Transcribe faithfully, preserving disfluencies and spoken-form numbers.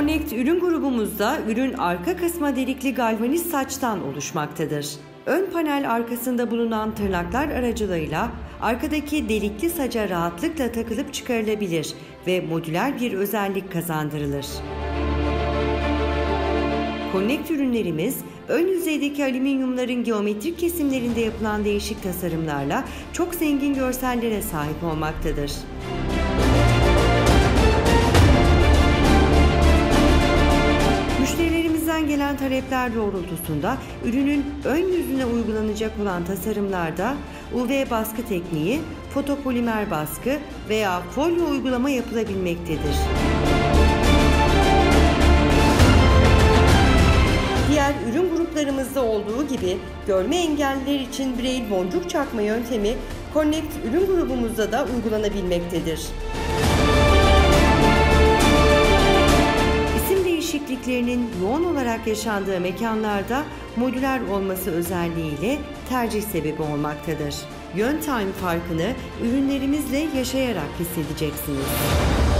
Connect ürün grubumuzda ürün arka kısma delikli galvaniz saçtan oluşmaktadır. Ön panel arkasında bulunan tırnaklar aracılığıyla arkadaki delikli saca rahatlıkla takılıp çıkarılabilir ve modüler bir özellik kazandırılır. Connect ürünlerimiz, ön yüzeydeki alüminyumların geometrik kesimlerinde yapılan değişik tasarımlarla çok zengin görsellere sahip olmaktadır. Müşterilerimizden gelen talepler doğrultusunda ürünün ön yüzüne uygulanacak olan tasarımlarda U V baskı tekniği, fotopolimer baskı veya folyo uygulama yapılabilmektedir. Diğer ürün gruplarımızda olduğu gibi görme engelliler için Braille boncuk çakma yöntemi Connect ürün grubumuzda da uygulanabilmektedir. İsim değişikliklerinin yoğun olarak yaşandığı mekanlarda modüler olması özelliğiyle tercih sebebi olmaktadır. Yön time farkını ürünlerimizle yaşayarak hissedeceksiniz.